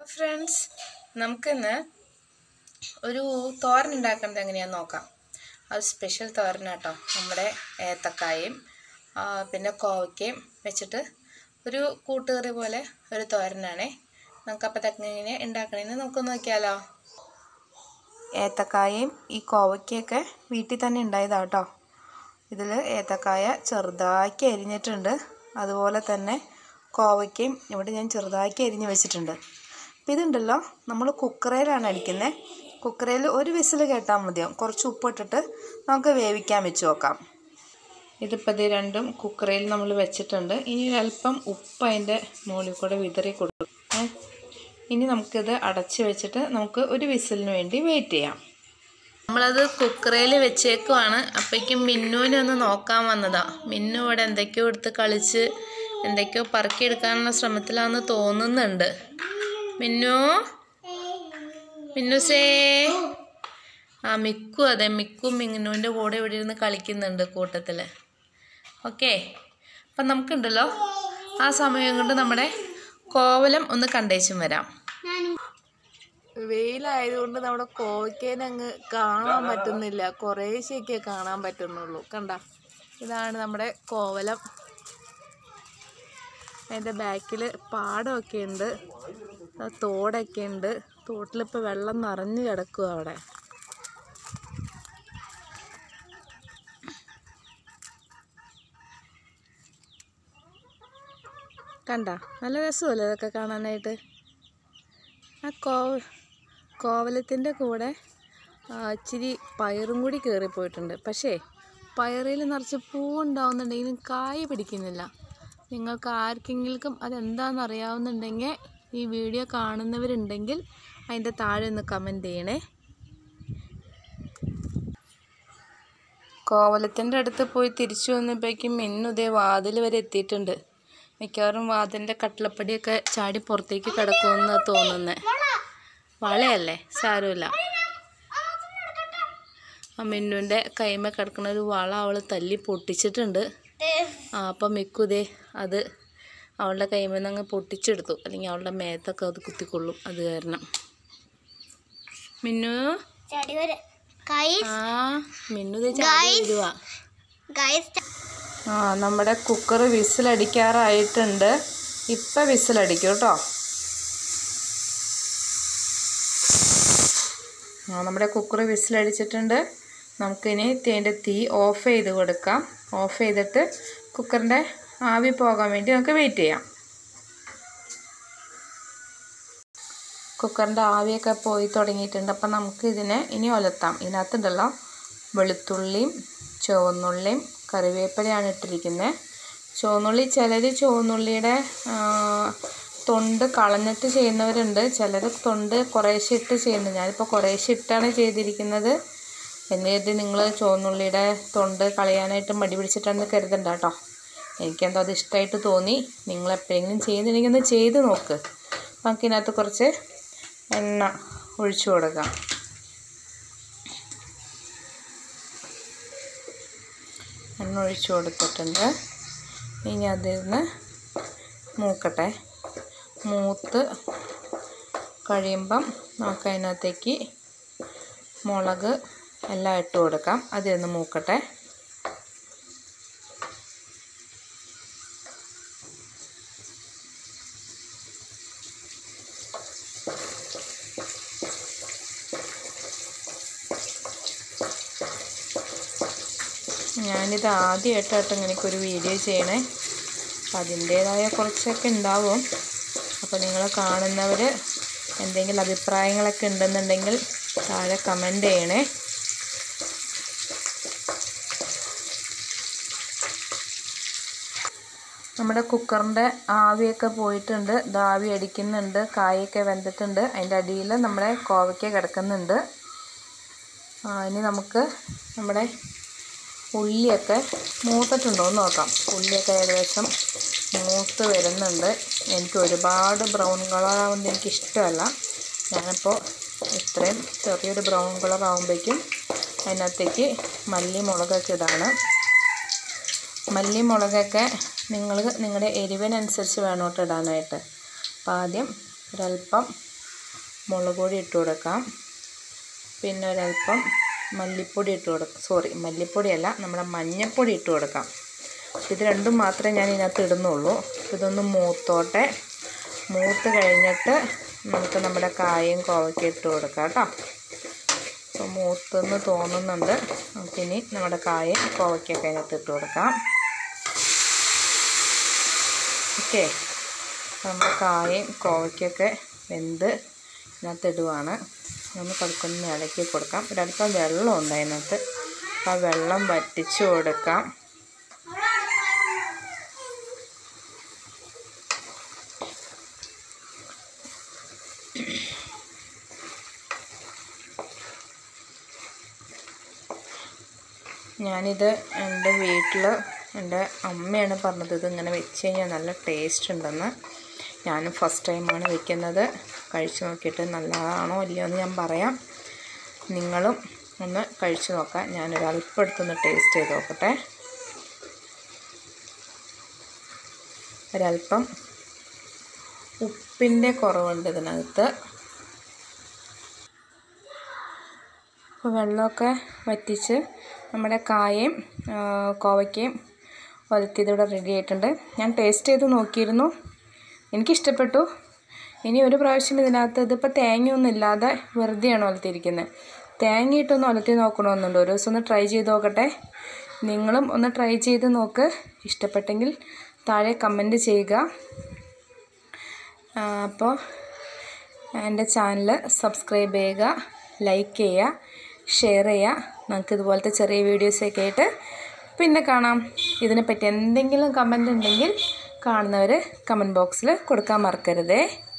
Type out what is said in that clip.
Friends, നമുക്കിന്ന് ഒരു തോരൻ ഉണ്ടാക്കുന്നത് എങ്ങനെയാണെന്ന് നോക്കാം. അത് സ്പെഷ്യൽ തോരനാട്ടോ. നമ്മുടെ ഏത്തക്കായയും പിന്നെ കോവയ്ക്കയും വെച്ചിട്ട് ഒരു കൂട്ടുകറി പോലെ ഒരു തോരനാണേ. നമുക്കപ്പോൾ എങ്ങനെ ഉണ്ടാക്കണമെന്ന് നമുക്ക് നോക്കിയാലോ. ഏത്തക്കായയും ഈ കോവയ്ക്കയൊക്കെ വീട്ടിൽ തന്നെ ഉണ്ടായതാട്ടോ. ഇതിൽ ഏത്തക്കായ ചെറുതാക്കി അരിഞ്ഞിട്ടുണ്ട്, അതുപോലെ തന്നെ കോവയ്ക്കയും ഇവിടെ ഞാൻ ചെറുതാക്കി അരിഞ്ഞ് വെച്ചിട്ടുണ്ട്. അപ്പോൾ ഇതുണ്ടല്ലോ, നമ്മൾ കുക്കറിലാണ് അടിക്കുന്നത്. കുക്കറിൽ ഒരു വിസിൽ കേട്ടാൽ മതിയാവും. കുറച്ച് ഉപ്പിട്ടിട്ട് നമുക്ക് വേവിക്കാൻ വെച്ച് നോക്കാം. ഇതിപ്പോൾ ഇത് രണ്ടും കുക്കറിൽ നമ്മൾ വെച്ചിട്ടുണ്ട്. ഇനി ഒരല്പം ഉപ്പ് അതിൻ്റെ മുകളിൽ കൂടെ വിതറി കൊടുക്കും. ഇനി നമുക്കിത് അടച്ച് വെച്ചിട്ട് നമുക്ക് ഒരു വിസിലിന് വേണ്ടി വെയിറ്റ് ചെയ്യാം. നമ്മളത് കുക്കറിൽ വെച്ചേക്കുവാണ്. അപ്പോഴേക്കും മിന്നുവിനെ ഒന്ന് നോക്കാൻ വന്നതാണ്. മിന്നു ഇവിടെ എന്തൊക്കെയോ എടുത്ത് കളിച്ച് എന്തൊക്കെയോ പറക്കിയെടുക്കാനുള്ള ശ്രമത്തിലാണെന്ന് തോന്നുന്നുണ്ട്. മിന്നുസേ. മിക്കു, അതെ, മിക്കും മിന്നുവിൻ്റെ കൂടെ ഇവിടെ ഇരുന്ന് കളിക്കുന്നുണ്ട് കൂട്ടത്തിൽ. ഓക്കെ, അപ്പം നമുക്കുണ്ടല്ലോ ആ സമയം കൊണ്ട് നമ്മുടെ കോവലം ഒന്ന് കണ്ടേച്ചും വരാം. വെയിലായതുകൊണ്ട് നമ്മുടെ കോവയ്ക്കേനെ അങ്ങ് കാണാൻ പറ്റുന്നില്ല, കുറേശ്ശേക്കേ കാണാൻ പറ്റുന്നുള്ളൂ. കണ്ട, ഇതാണ് നമ്മുടെ കോവലം. അതിൻ്റെ ബാക്കിൽ പാടമൊക്കെ ഉണ്ട്, തോടൊക്കെ ഉണ്ട്. തോട്ടിലിപ്പോൾ വെള്ളം നിറഞ്ഞു കിടക്കുക അവിടെ. കണ്ട, നല്ല രസമല്ലേ ഇതൊക്കെ കാണാനായിട്ട്. ആ കോവലത്തിൻ്റെ കൂടെ ഇച്ചിരി പയറും കൂടി കയറിപ്പോയിട്ടുണ്ട്. പക്ഷേ പയറിൽ നിറച്ച് പൂവുണ്ടാവുന്നുണ്ടെങ്കിലും കായ പിടിക്കുന്നില്ല. നിങ്ങൾക്ക് ആർക്കെങ്കിലും അതെന്താണെന്ന് അറിയാവുന്നുണ്ടെങ്കിൽ ഈ വീഡിയോ കാണുന്നവരുണ്ടെങ്കിൽ അതിൻ്റെ താഴെ ഒന്ന് കമൻറ്റ് ചെയ്യണേ. കോവലത്തിൻ്റെ അടുത്ത് പോയി തിരിച്ചു വന്നപ്പോഴേക്കും മിന്നുദേ വാതിൽ വരെ എത്തിയിട്ടുണ്ട്. മിക്കവാറും വാതിലിൻ്റെ കട്ടിളപ്പടിയൊക്കെ ചാടി പുറത്തേക്ക് കിടക്കുമെന്ന് തോന്നുന്നത്. വളയല്ലേ, സാരമില്ല. ആ മിന്നുവിൻ്റെ കൈമ കിടക്കുന്ന ഒരു വള അവൾ തല്ലി പൊട്ടിച്ചിട്ടുണ്ട്. അപ്പം മിക്കുദേ അത് അവളുടെ കൈമ നിന്ന് അങ്ങ് പൊട്ടിച്ചെടുത്തു, അല്ലെങ്കിൽ അവളുടെ മേത്തൊക്കെ അത് കുത്തിക്കൊള്ളും. അത് കാരണം മിന്നു മിന്നുദേ ചാടി വരുവാ. നമ്മുടെ കുക്കർ വിസിലടിക്കാറായിട്ടുണ്ട്. ഇപ്പം വിസിലടിക്കും കേട്ടോ. നമ്മുടെ കുക്കർ വിസിലടിച്ചിട്ടുണ്ട്. നമുക്കിനി ഇതിൻ്റെ തീ ഓഫ് ചെയ്ത് കൊടുക്കാം. ഓഫ് ചെയ്തിട്ട് കുക്കറിൻ്റെ ആവി പോകാൻ വേണ്ടി നമുക്ക് വെയിറ്റ് ചെയ്യാം. കുക്കറിൻ്റെ ആവിയൊക്കെ പോയി തുടങ്ങിയിട്ടുണ്ട്. അപ്പം നമുക്ക് ഇതിനെ ഇനി ഒലത്താം. ഇതിനകത്തുണ്ടല്ലോ വെളുത്തുള്ളിയും ചുവന്നുള്ളിയും കറിവേപ്പിലയാണ് ഇട്ടിരിക്കുന്നത്. ചുവന്നുള്ളി, ചിലർ ചുവന്നുള്ളിയുടെ തൊണ്ട് കളഞ്ഞിട്ട് ചെയ്യുന്നവരുണ്ട്, ചിലർ തൊണ്ട് കുറേശ്ശെ ഇട്ട് ചെയ്യുന്നുണ്ട്. ഞാനിപ്പോൾ കുറേശ്ശെ ഇട്ടാണ് ചെയ്തിരിക്കുന്നത്. എന്നിട്ട് നിങ്ങൾ ചുവന്നുള്ളിയുടെ തൊണ്ട് കളയാനായിട്ട് മടി പിടിച്ചിട്ടാണെന്ന് കരുതണ്ട കേട്ടോ. എനിക്കെന്തോ അത് ഇഷ്ടമായിട്ട് തോന്നി. നിങ്ങൾ എപ്പോഴെങ്കിലും ചെയ്യുന്നുണ്ടെങ്കിൽ ഒന്ന് ചെയ്ത് നോക്ക്. നമുക്കിതിനകത്ത് കുറച്ച് എണ്ണ ഒഴിച്ചു കൊടുക്കാം. എണ്ണ ഒഴിച്ചു കൊടുത്തിട്ടുണ്ട്. ഇനി അതിന്ന് മൂക്കട്ടെ. മൂത്ത് കഴിയുമ്പം നമുക്ക് അതിനകത്തേക്ക് മുളക് എല്ലാം ഇട്ട് കൊടുക്കാം. അതിന്ന് മൂക്കട്ടെ. ഞാനിത് ആദ്യമായിട്ടായിട്ട് ഇങ്ങനെയൊരു വീഡിയോ ചെയ്യണേ. അപ്പം അതിൻ്റേതായ കുറച്ചൊക്കെ ഉണ്ടാവും. അപ്പോൾ നിങ്ങൾ കാണുന്നവർ എന്തെങ്കിലും അഭിപ്രായങ്ങളൊക്കെ ഉണ്ടെന്നുണ്ടെങ്കിൽ താഴെ കമൻറ്റ് ചെയ്യണേ. നമ്മുടെ കുക്കറിൻ്റെ ആവിയൊക്കെ പോയിട്ടുണ്ട്. ആവി അടിക്കുന്നുണ്ട്, കായൊക്കെ വെന്തിട്ടുണ്ട്. അതിൻ്റെ അടിയിൽ നമ്മുടെ കോവയ്ക്ക കിടക്കുന്നുണ്ട്. ഇനി നമുക്ക് നമ്മുടെ ഉള്ളിയൊക്കെ മൂത്തിട്ടുണ്ടോ എന്ന് നോക്കാം. ഉള്ളിയൊക്കെ ഏകദേശം മൂത്ത് വരുന്നുണ്ട്. എനിക്ക് ഒരുപാട് ബ്രൗൺ കളറാവുന്നത് എനിക്കിഷ്ടമല്ല. ഞാനിപ്പോൾ ഇത്രയും ചെറിയൊരു ബ്രൗൺ കളർ ആകുമ്പോഴേക്കും അതിനകത്തേക്ക് മല്ലിമുളകൊക്കെ ഇടാണ്. മല്ലിമുളകൊക്കെ നിങ്ങളുടെ എരിവിനനുസരിച്ച് വേണം കേട്ടോ ഇടാനായിട്ട്. അപ്പോൾ ആദ്യം ഒരല്പം മുളക് പൊടി ഇട്ട് കൊടുക്കാം. പിന്നെ ഒരല്പം മല്ലിപ്പൊടി ഇട്ട് കൊടുക്കാം. മല്ലിപ്പൊടിയല്ല, നമ്മുടെ മഞ്ഞൾപ്പൊടി ഇട്ട് കൊടുക്കാം. ഇത് രണ്ടും മാത്രമേ ഞാൻ ഇതിനകത്ത് ഇടുന്നുള്ളൂ. ഇതൊന്ന് മൂത്തോട്ടെ. മൂത്ത് കഴിഞ്ഞിട്ട് നമുക്ക് നമ്മുടെ കായയും കോവയ്ക്കും ഇട്ട് കൊടുക്കാം കേട്ടോ. അപ്പോൾ മൂത്തെന്ന് തോന്നുന്നുണ്ട്. നമുക്കിനി നമ്മുടെ കായയും കോവയ്ക്കൊക്കെ അതിനകത്ത് ഇട്ട് കൊടുക്കാം. ഓക്കെ, നമ്മുടെ കായയും കോവയ്ക്കൊക്കെ വെന്ത് ഇതിനകത്ത് ഇടുവാണ്. നമുക്ക് പതുക്കൊന്ന് ഇളക്കി കൊടുക്കാം. ഒരല്പം വെള്ളമുണ്ട് അതിനകത്ത്. ആ വെള്ളം വറ്റിച്ച് കൊടുക്കാം. ഞാനിത് എൻ്റെ വീട്ടിൽ എൻ്റെ അമ്മയാണ് പറഞ്ഞത് ഇതിങ്ങനെ വെച്ച് കഴിഞ്ഞാൽ നല്ല ടേസ്റ്റ് ഉണ്ടെന്ന്. ഞാനും ഫസ്റ്റ് ടൈമാണ് വെക്കുന്നത്. കഴിച്ച് നോക്കിയിട്ട് നല്ലതാണോ ഇല്ലയോ എന്ന് ഞാൻ പറയാം. നിങ്ങളും ഒന്ന് കഴിച്ച് നോക്കാം. ഞാനൊരല്പം എടുത്തൊന്ന് ടേസ്റ്റ് ചെയ്ത് നോക്കട്ടെ. ഒരല്പം ഉപ്പിൻ്റെ കുറവുണ്ട് ഇതിനകത്ത്. അപ്പോൾ വെള്ളമൊക്കെ വറ്റിച്ച് നമ്മുടെ കായയും കോവയ്ക്കയും ഒലത്തിയതിവിടെ റെഡി ആയിട്ടുണ്ട്. ഞാൻ ടേസ്റ്റ് ചെയ്ത് നോക്കിയിരുന്നു, എനിക്കിഷ്ടപ്പെട്ടു. ഇനി ഒരു പ്രാവശ്യം ഇതിപ്പോൾ തേങ്ങയൊന്നും ഇല്ലാതെ വെറുതെയാണ് ഒലത്തിയിരിക്കുന്നത്. തേങ്ങയിട്ടൊന്ന് ഒലത്തി നോക്കണമെന്നുണ്ട്. ഒരു ദിവസം ഒന്ന് ട്രൈ ചെയ്ത് നോക്കട്ടെ. നിങ്ങളും ഒന്ന് ട്രൈ ചെയ്ത് നോക്ക്. ഇഷ്ടപ്പെട്ടെങ്കിൽ താഴെ കമൻറ്റ് ചെയ്യുക. അപ്പോൾ എൻ്റെ ചാനൽ സബ്സ്ക്രൈബ് ചെയ്യുക, ലൈക്ക് ചെയ്യുക, ഷെയർ ചെയ്യുക. നമുക്ക് ഇതുപോലത്തെ ചെറിയ വീഡിയോസൊക്കെ ആയിട്ട് പിന്നെ കാണാം. ഇതിനെപ്പറ്റി എന്തെങ്കിലും കമൻ്റ് ഉണ്ടെങ്കിൽ കാണുന്നവർ കമൻറ്റ് ബോക്സിൽ കൊടുക്കാൻ മറക്കരുതേ.